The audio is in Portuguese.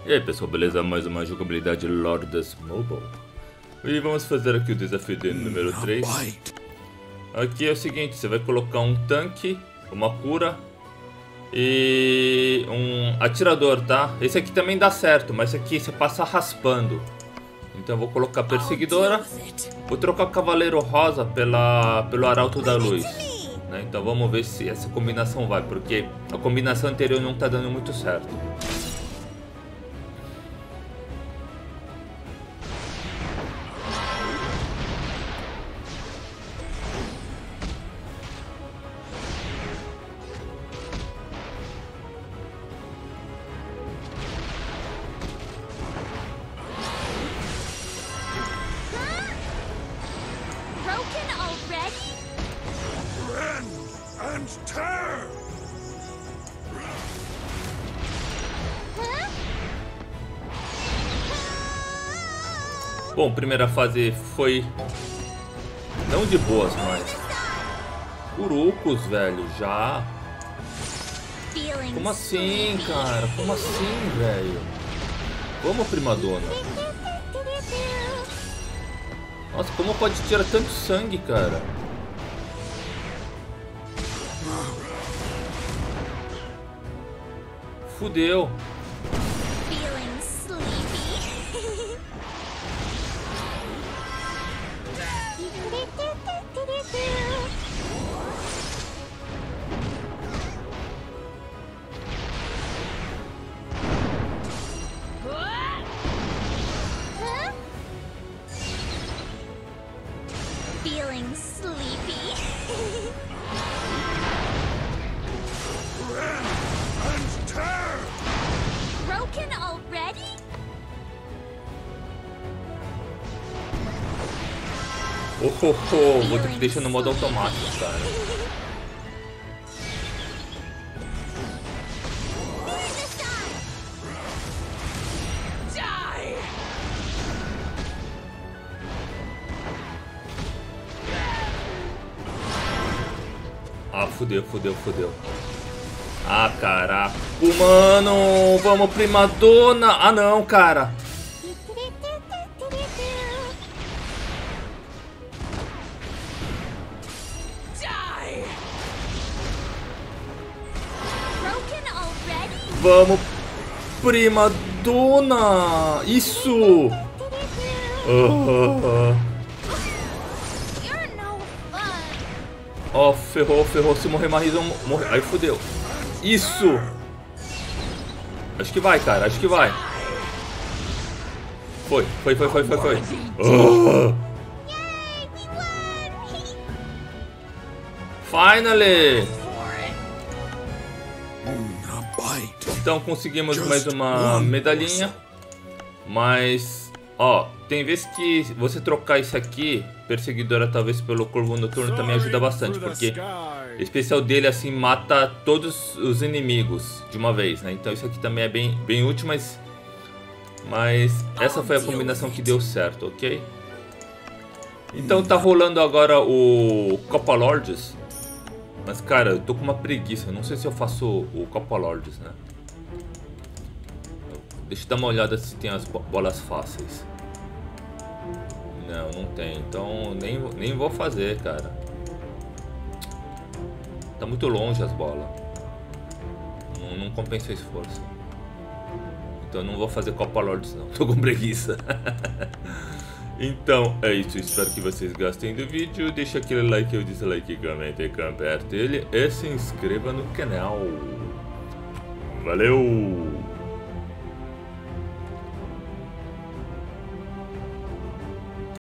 E aí pessoal, beleza? Mais uma jogabilidade Lordas Mobile. E vamos fazer aqui o desafio de número 3. Aqui é o seguinte, você vai colocar um tanque, uma cura e um atirador, tá? Esse aqui também dá certo, mas esse aqui você passa raspando. Então eu vou colocar a perseguidora. Vou trocar o cavaleiro rosa pelo arauto da luz, né? Então vamos ver se essa combinação vai, porque a combinação anterior não tá dando muito certo. Bom, primeira fase foi não de boas, mas Urucos, velho, já. Como assim, cara? Como assim, velho? Vamos, primadona. Nossa, como pode tirar tanto sangue, cara? Fudeu. Feeling sleepy. And tear. Broken already? Vou ter que deixar no modo automático, cara. Ah, fudeu. Ah, caraca, mano, vamos, primadona. Ah, não, cara. Vamos, primadona. Isso. Ó, ferrou. Se morrer mais, vamos morrer. Aí fudeu. Isso. Acho que vai, cara. Acho que vai. Foi. Finally. Então conseguimos mais uma medalhinha. Mas, ó, tem vezes que você trocar isso aqui, perseguidora, talvez pelo corvo noturno, também ajuda bastante, porque o especial dele assim mata todos os inimigos de uma vez, né? Então isso aqui também é bem útil, mas essa foi a combinação que deu certo, ok? Então tá rolando agora o Copa Lords. Mas cara, eu tô com uma preguiça, não sei se eu faço o Copa Lords, né? Deixa eu dar uma olhada se tem as bolas fáceis. Não tem, então nem vou fazer, cara. Tá muito longe as bolas. Não compensa o esforço. Então não vou fazer Copa Lords não, tô com preguiça. Então é isso, espero que vocês gostem do vídeo. Deixa aquele like ou dislike, comenta, compartilhe e se inscreva no canal. Valeu!